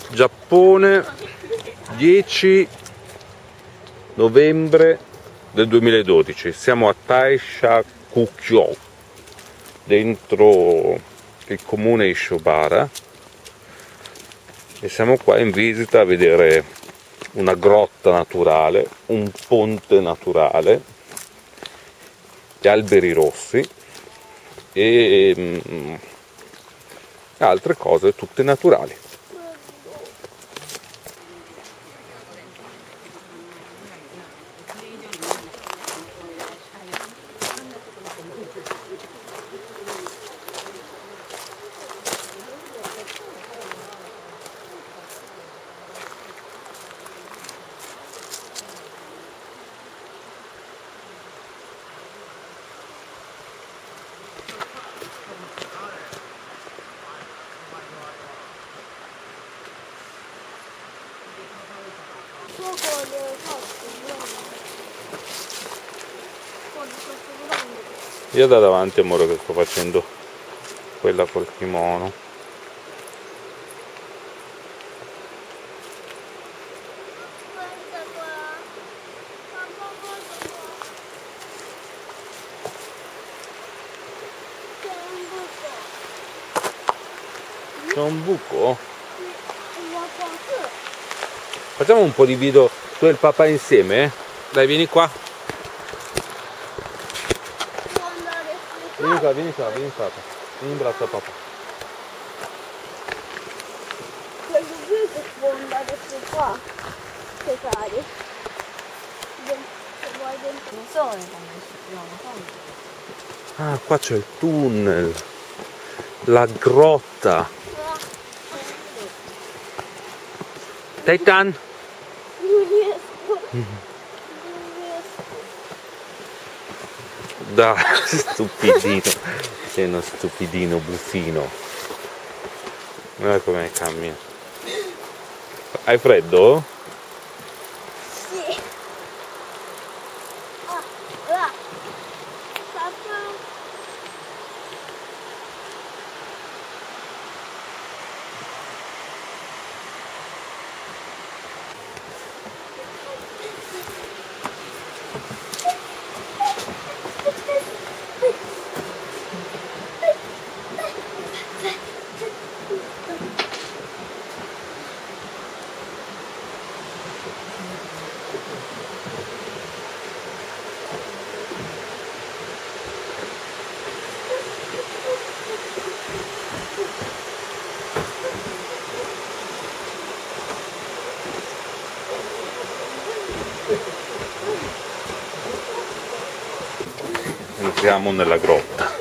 Giappone, 10 novembre del 2012. Siamo a Taishakukyō, dentro il comune Ishibara, e siamo qua in visita a vedere una grotta naturale, un ponte naturale, gli alberi rossi e altre cose tutte naturali. Io da davanti, amore, che sto facendo quella col kimono. C'è un buco? Facciamo un po' di video tu e il papà insieme? Dai, vieni qua. Vieni qua, vieni qua, vieni qua. Vieni in braccio a papà. Quello qui che può andare su qua. Che fare? Se vuoi dentro. Non so come si chiama. Ah, qua c'è il tunnel. La grotta. Titan. Non riesco. Non riesco. Dai, stupidino. Sei uno stupidino buffino. Guarda come cammina. Hai freddo? Sì. Ah. Entriamo nella grotta.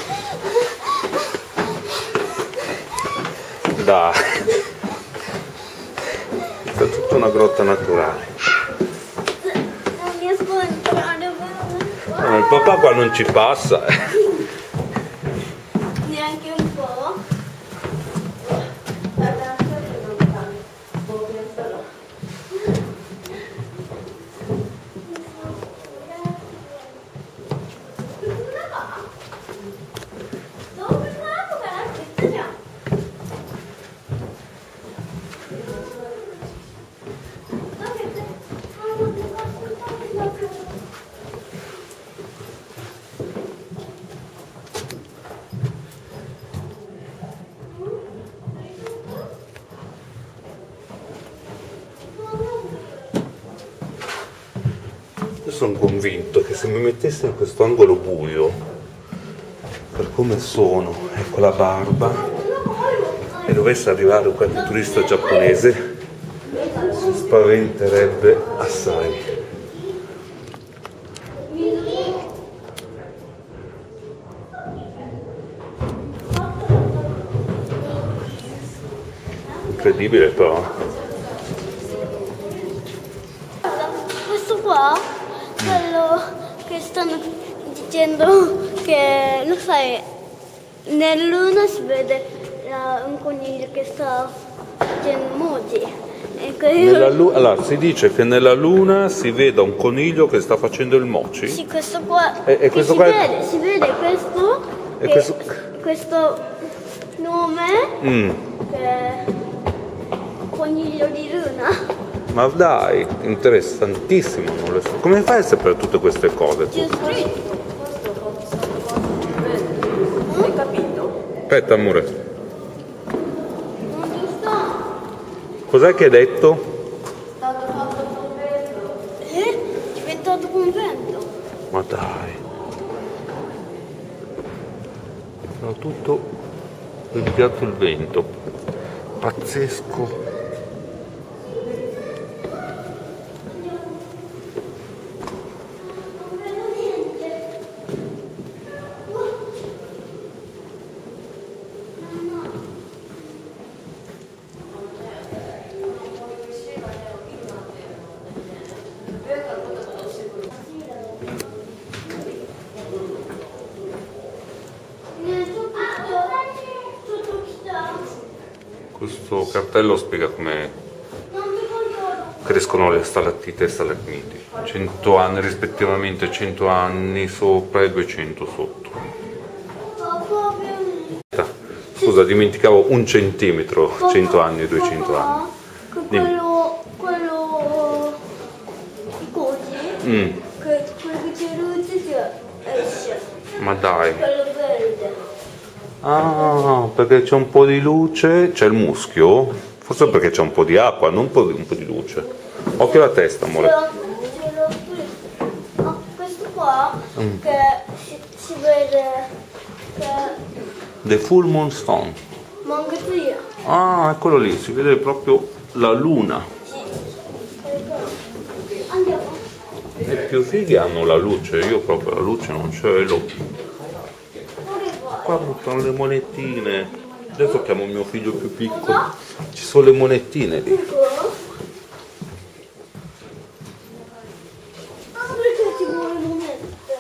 Dai, è tutta una grotta naturale. Non riesco a entrare. No, il papà qua non ci passa. Neanche un po'. Guarda, non penserò. Io sono convinto che se mi mettessi in questo angolo buio, per come sono, ecco la barba, e dovesse arrivare qualche turista giapponese, si spaventerebbe assai. Incredibile però. Questo qua, quello che stanno dicendo che, lo sai, nella luna si vede un coniglio che sta facendo emoji. Allora, si dice che nella luna si veda un coniglio che sta facendo il mochi. Sì, questo qua. E questo qua si vede questo. E questo nome. Che coniglio di luna. Ma dai, interessantissimo, non lo so. Come fai a sapere tutte queste cose? C'è scritto. Hai capito? Aspetta, amore. Non sta. Cos'è che hai detto? Stato fatto convento. È diventato convento. Ma dai. Sono tutto rimpiazzo il vento. Pazzesco. Questo cartello spiega come crescono le stalattite e stalagmiti. 100 anni rispettivamente, 100 anni sopra e 200 sotto. Scusa, dimenticavo 1 centimetro, 100 anni e 200 anni. Dimmi. Quello i cosi, quello che c'è luce esce. Ma dai. Quello verde. Ah, perché c'è un po' di luce, c'è il muschio? Forse perché c'è un po' di acqua, non un po' di luce. Occhio alla testa, amore. Questo qua che si vede che The Full Moon Stone. manca via. Ah, eccolo lì, si vede proprio la luna. Andiamo. I più fighi hanno la luce, io proprio la luce non ce l'ho. Qua buttano le monetine. Adesso chiamo mio figlio più piccolo. Ci sono le monetine lì. Perché ci vuole monete?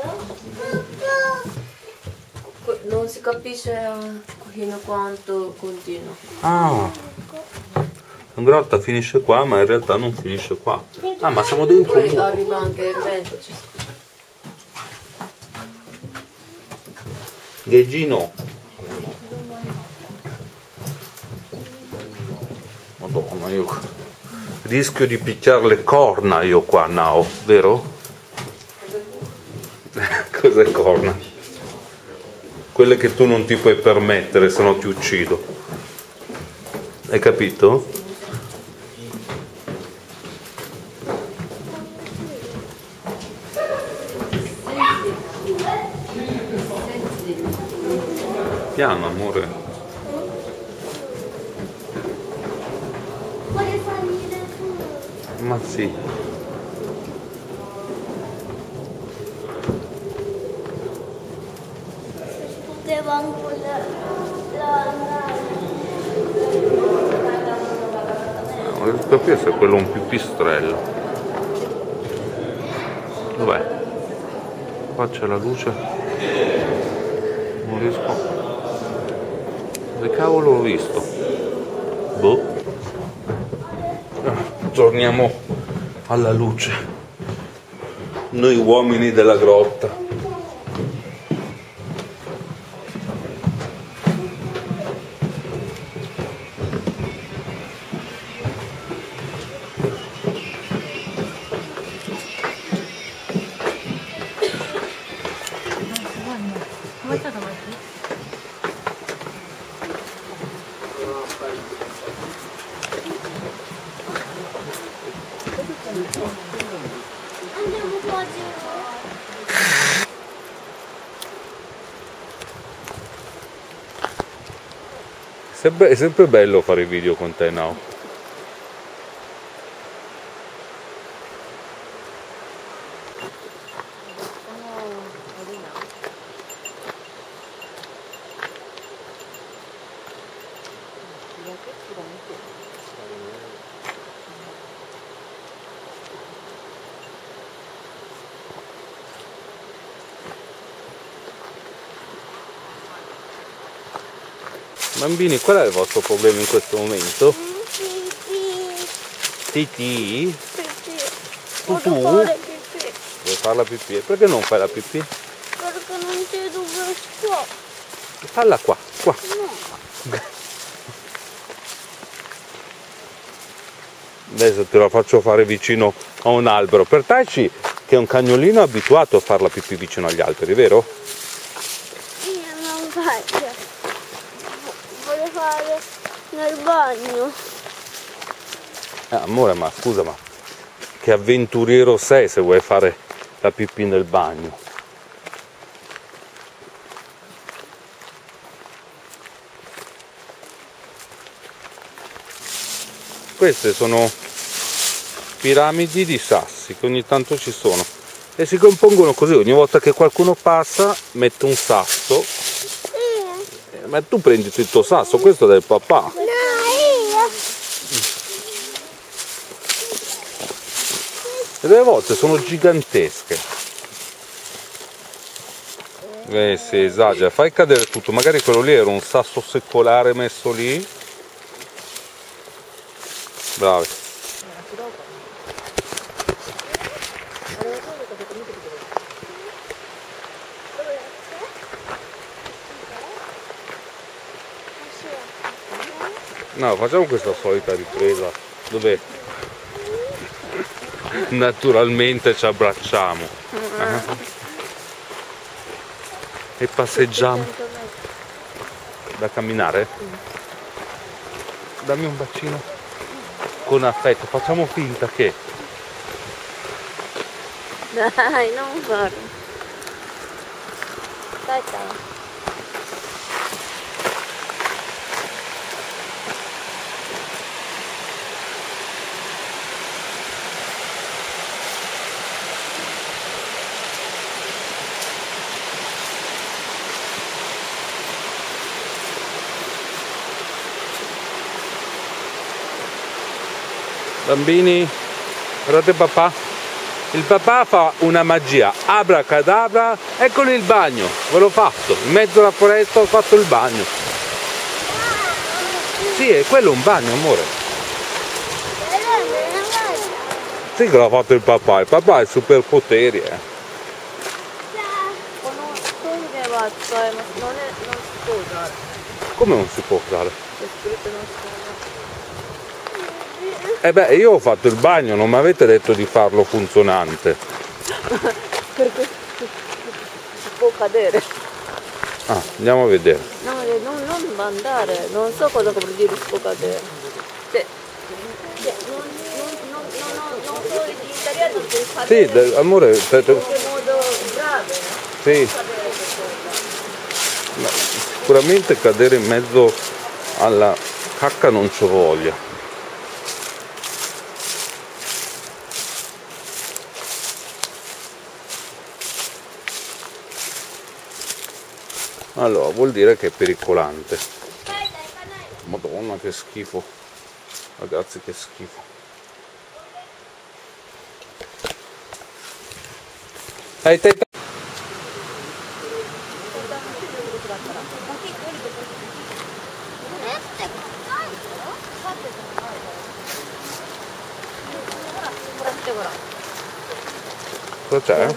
Non si capisce fino a quanto continua. Ah, la grotta finisce qua, ma in realtà non finisce qua. Ah, ma siamo dentro un Poi buco. arriva anche il vento. Gheggino. Madonna, io rischio di picchiare le corna io qua, Nao, vero? Cos'è corna? Quelle che tu non ti puoi permettere, se no ti uccido. Hai capito? Piano, amore. Vuole salire su. Ma sì. Poteva ancora andare. Non riesco a capire se è quello un pipistrello. Dov'è? Qua c'è la luce. Non riesco. Dove cavolo l'ho visto? Boh. Torniamo alla luce. Noi uomini della grotta. Andiamo qua giù. È sempre bello fare i video con te, Nao. Bambini, qual è il vostro problema in questo momento? Titi? Voglio fare pipì. Vuoi fare la pipì? Perché non fai la pipì? Perché non c'è dove sto. Falla qua, qua. No. Adesso te la faccio fare vicino a un albero. Per Taichi, che è un cagnolino, è abituato a fare la pipì vicino agli alberi, vero? Io non faccio. Voglio fare nel bagno. Amore, ma scusa, ma che avventuriero sei se vuoi fare la pipì nel bagno? Queste sono piramidi di sassi che ogni tanto ci sono e si compongono così: ogni volta che qualcuno passa mette un sasso. Ma tu prendi il tuo sasso, questo è del papà. No, io. E delle volte sono gigantesche. Sì, esagera, fai cadere tutto. Magari quello lì era un sasso secolare messo lì. Bravi. No, facciamo questa solita ripresa dove naturalmente ci abbracciamo e passeggiamo. Da camminare? Dammi un bacino con affetto, facciamo finta che... Dai, non farlo. Aspetta. Bambini, guardate papà. Il papà fa una magia, abracadabra, eccolo il bagno, ve l'ho fatto, in mezzo alla foresta ho fatto il bagno. Sì, è quello un bagno, amore. Sì che l'ha fatto il papà ha i superpoteri, Ma non si può usare. Come non si può usare? C'è scritto non si può usare. Io ho fatto il bagno, non mi avete detto di farlo funzionante. Perché si può cadere. Ah, andiamo a vedere. No, non andare, non so cosa vuol dire si può cadere. Non so in italiano se cadere. Sì, amore, in che modo grave. sì. Ma sicuramente cadere in mezzo alla cacca non c'ho voglia. Allora, vuol dire che è pericolante. Madonna, che schifo. Ragazzi, che schifo. Cosa c'è?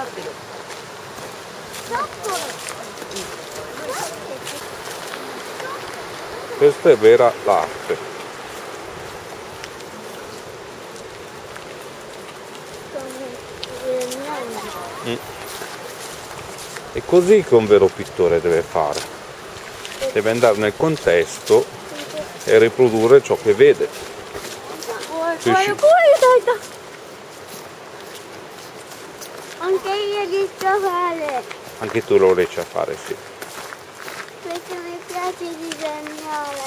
Questa è vera latte. È così che un vero pittore deve fare. Deve andare nel contesto e riprodurre ciò che vede. Anche io riesco a fare. Anche tu lo riesci a fare, sì. Perché mi piace disegnare.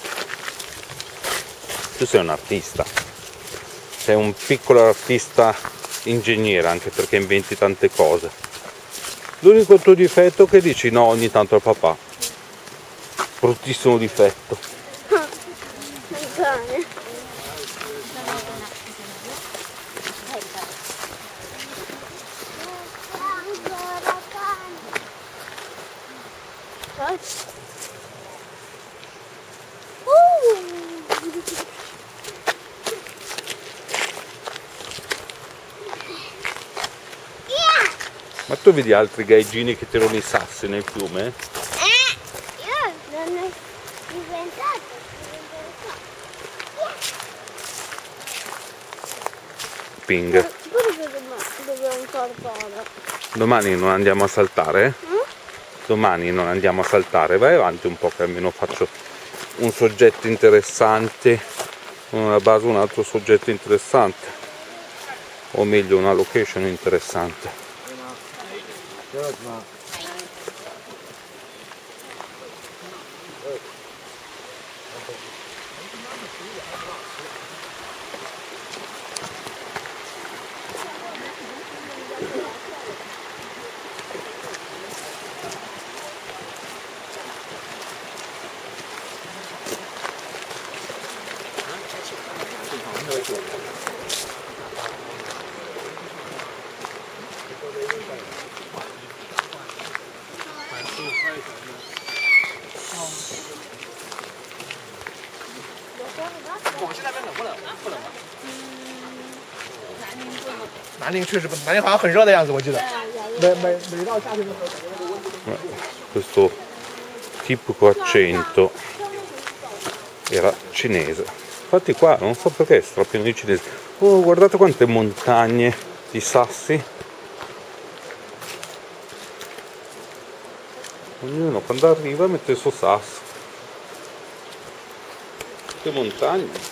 Tu sei un artista. Sei un piccolo artista ingegnere, anche perché inventi tante cose. L'unico tuo difetto è che dici no ogni tanto al papà. Bruttissimo difetto. Bene. Ma tu vedi altri gaigini che tirano i sassi nel fiume? Io non è diventato. camping. Perché dobbiamo saltare? Domani non andiamo a saltare? Domani non andiamo a saltare. Vai avanti un po' che almeno faccio un soggetto interessante, una base, un altro soggetto interessante, o meglio una location interessante. 南宁确实不，南宁好像很热的样子，我记得。每到夏天的时候。 Questo tipico accento era cinese. Infatti qua non so perché è strapieno di cinesi. Oh, guardate quante montagne di sassi. Ognuno quando arriva mette il suo sasso. Che montagne.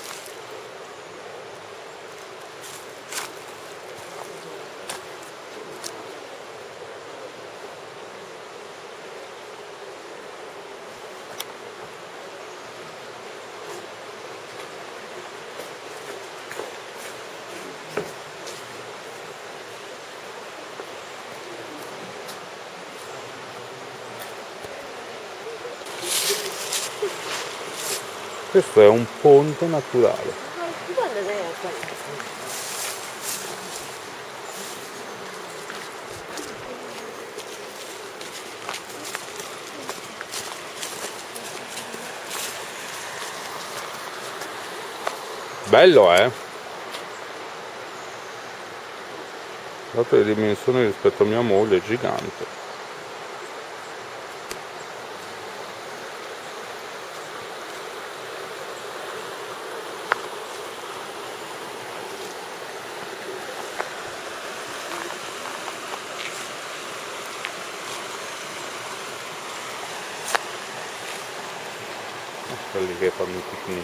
Questo è un ponte naturale. Bello, dato le dimensioni rispetto a mia moglie è gigante. Quelli che fanno i picnic.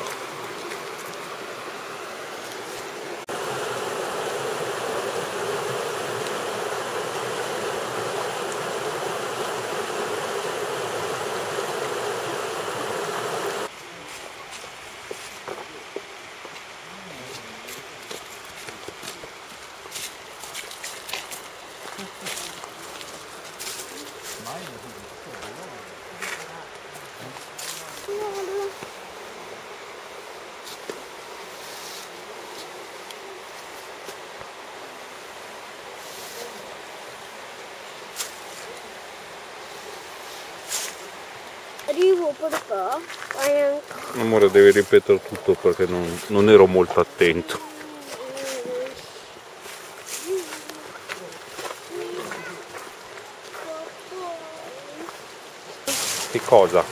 Arrivo perché? Amore, devi ripetere tutto perché non ero molto attento. Che cosa?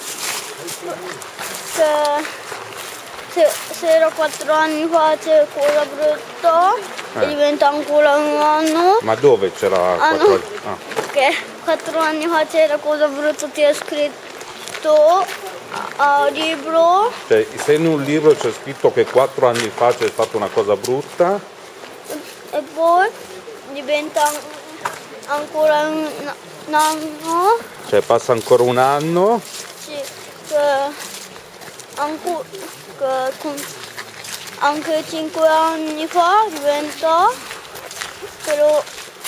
Se era 4 anni fa c'è cosa brutta e diventa ancora un anno. Ma dove c'era 4 anni? Ah. Che 4 anni fa c'era cosa brutta, ti ha scritto a libro. Cioè, se in un libro c'è scritto che 4 anni fa c'è stata una cosa brutta E poi diventa ancora un anno. cioè passa ancora un anno, Sì, anche 5 anni fa diventa, però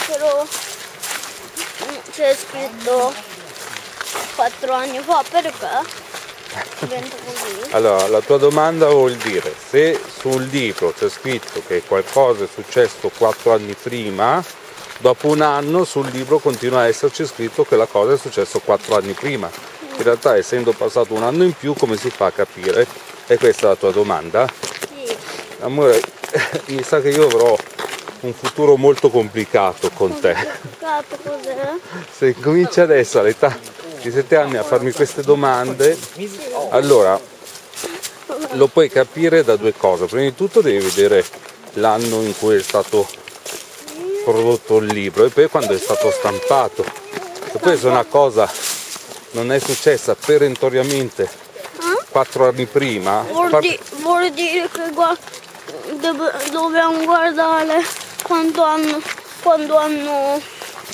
c'è scritto 4 anni fa, perché diventa così? allora la tua domanda vuol dire se sul libro c'è scritto che qualcosa è successo 4 anni prima, dopo un anno sul libro continua a esserci scritto che la cosa è successo 4 anni prima. In realtà, essendo passato un anno in più, come si fa a capire? E questa è la tua domanda? Sì. Amore, mi sa che io avrò un futuro molto complicato con te. Complicato cos'è? Se cominci adesso all'età di 7 anni a farmi queste domande, allora lo puoi capire da due cose. Prima di tutto devi vedere l'anno in cui è stato prodotto il libro e poi quando è stato stampato. E questa è una cosa non è successa perentoriamente 4 anni prima. Vuol dire che dobbiamo guardare quando hanno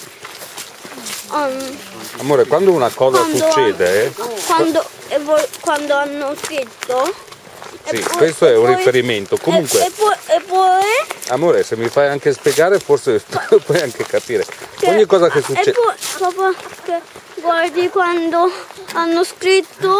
Amore, quando una cosa succede quando hanno scritto, sì, questo è un riferimento. Comunque e poi amore, se mi fai anche spiegare forse puoi anche capire ogni cosa che succede. E poi papà, che guardi quando hanno scritto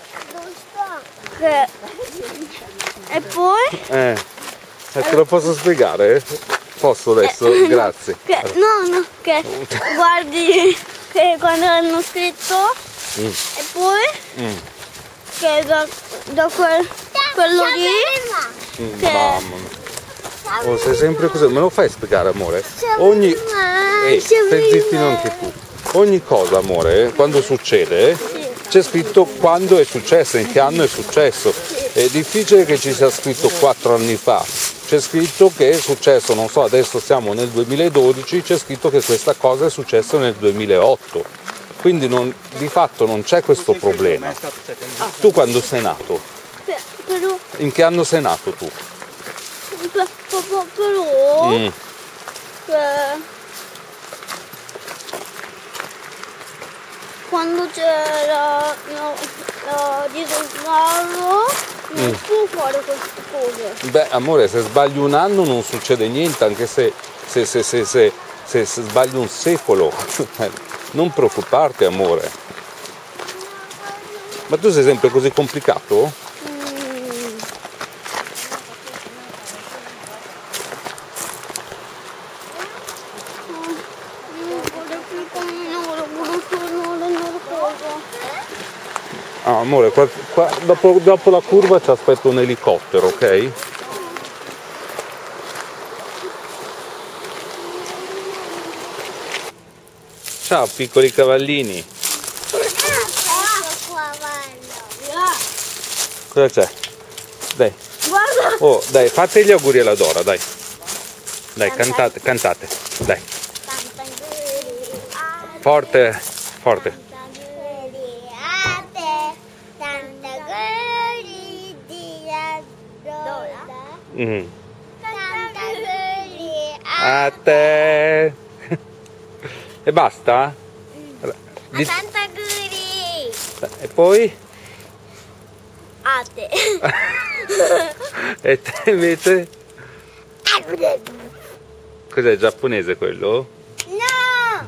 che e poi te lo posso spiegare? Posso adesso? Grazie. No, che guardi che quando hanno scritto e poi che da quello lì Mamma mia. Oh, sei sempre così, me lo fai spiegare amore? Stai zittino anche tu. Ogni cosa amore, quando succede, c'è scritto quando è successo, in che anno è successo. È difficile che ci sia scritto 4 anni fa. C'è scritto che è successo, non so, adesso siamo nel 2012, c'è scritto che questa cosa è successa nel 2008. Quindi di fatto non c'è questo problema. Tu quando sei nato? però In che anno sei nato tu? però quando c'era la disoccupato non può fare queste cose. Beh amore, se sbagli un anno non succede niente, anche se sbagli un secolo. Non preoccuparti amore. Ma tu sei sempre così complicato? Ah, amore, dopo la curva ci aspetta un elicottero, ok? Ciao piccoli cavallini. Cosa c'è? Dai. Guarda. Oh, dai, fate gli auguri alla Dora, dai. Dai, cantate, dai. Forte, forte. A te. E basta? E poi? A te. E te invece? Cos'è, giapponese quello? No!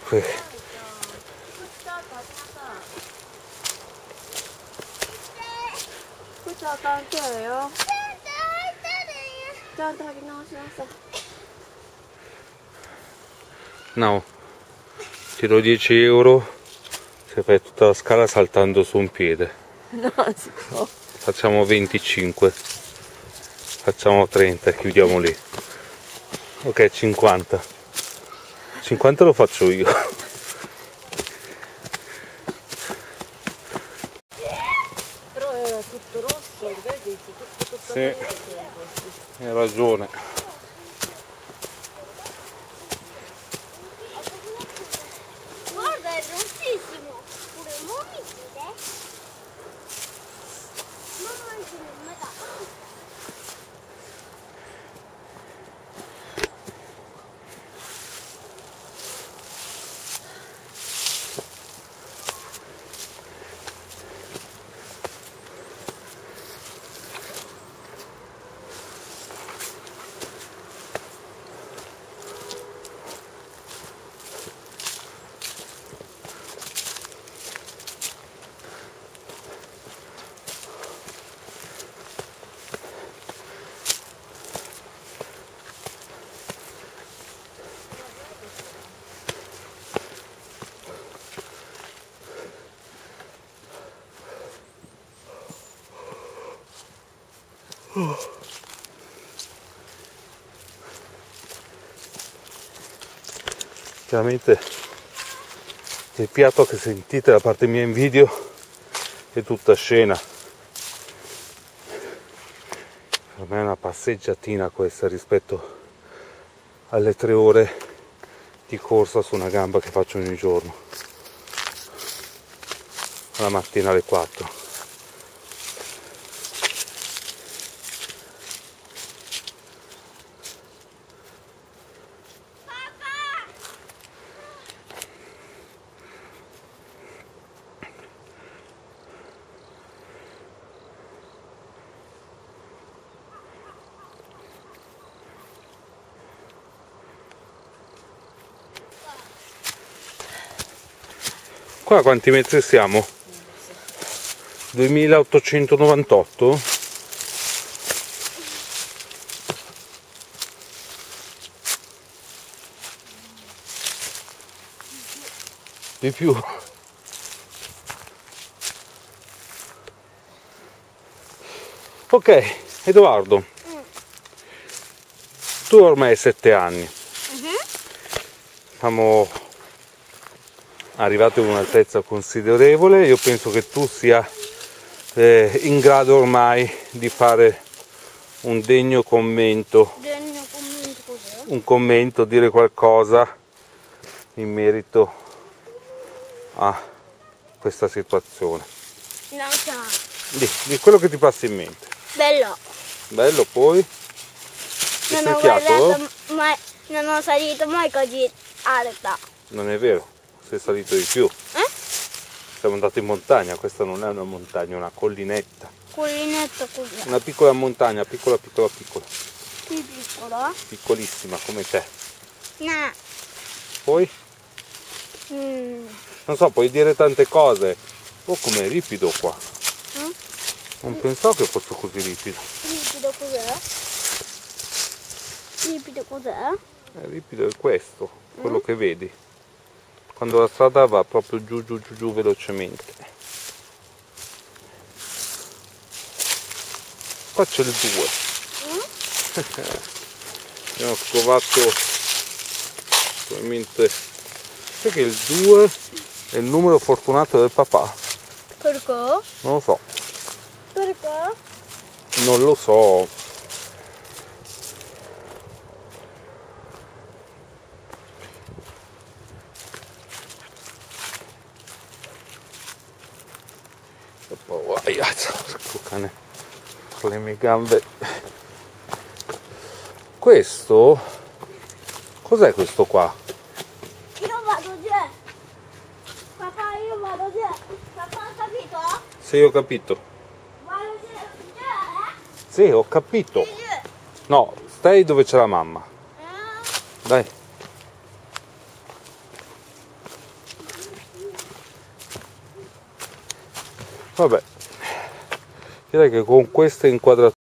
Questa è tanto, No, tiro 10 euro se fai tutta la scala saltando su un piede. No, si può. Facciamo 25, facciamo 30 e chiudiamo lì. Ok, 50. 50 lo faccio io. Però era tutto rosso, vedi? Tutto Sì, hai ragione. Guarda, è rossissimo. Pure mommy chiude. Mamma anche non mi dà. Chiaramente il piatto che sentite da parte mia in video è tutta scena. Per me è una passeggiatina questa rispetto alle 3 ore di corsa su una gamba che faccio ogni giorno. La mattina alle 4. Qua quanti metri siamo? 2898? Di più. Ok, Edoardo, tu ormai hai 7 anni. Siamo arrivati ad un'altezza considerevole. Io penso che tu sia in grado ormai di fare un degno commento. Degno commento cos'è? Un commento, dire qualcosa in merito a questa situazione. No, ciao. Di quello che ti passa in mente. Bello. Bello, poi? Ti Non ho fiato? guardato mai, non ho salito mai così alta. Non è vero, sei salito di più. Siamo andati in montagna, questa non è una montagna, è una collinetta. Collinetta così. Una piccola montagna, piccola. Più piccola? Piccolissima come te. No. Poi? Non so, puoi dire tante cose. Oh, com'è ripido qua. Non pensavo che fosse così ripido. Ripido cos'è? Ripido cos'è? Ripido è questo, quello che vedi. Quando la strada va proprio giù velocemente. Qua c'è il 2. Abbiamo trovato probabilmente. Sai che il 2 è il numero fortunato del papà? Perché? Non lo so. Perché? Non lo so. E poi sto cane con le mie gambe. Questo cos'è questo qua? Io vado già. Papà, io vado già. Papà, ha capito? Sì, ho capito. Vado già. Sì, ho capito. No, stai dove c'è la mamma. Dai. Vabbè, direi che con queste inquadrature